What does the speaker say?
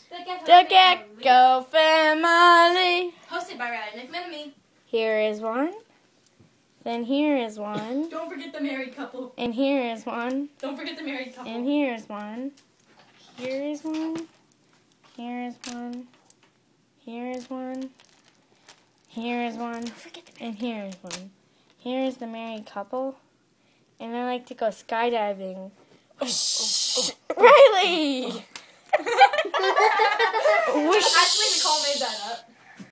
The Gecko family. Hosted by Riley and me. Here is one. Then here is one. Don't forget the married couple. And here is one. Don't forget the married couple. And here is one. Here is one. Here is one. Here is one. Here is one. And here is one. Here is the married couple. And I like to go skydiving. Riley! Actually, Nicole made that up.